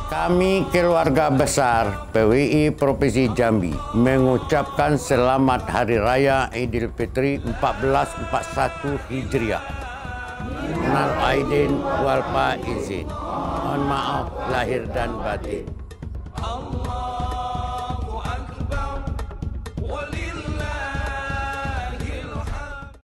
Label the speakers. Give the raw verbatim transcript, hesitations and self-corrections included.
Speaker 1: Kami keluarga besar P W I Provinsi Jambi mengucapkan selamat Hari Raya Idul Fitri seribu empat ratus empat puluh satu Hijriah. Minal aidin wal faizin. Mohon maaf lahir dan batin.